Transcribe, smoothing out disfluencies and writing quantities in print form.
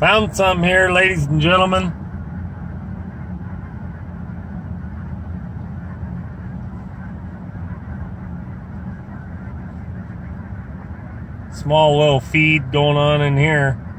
Found some here, ladies and gentlemen. Small little feed going on in here.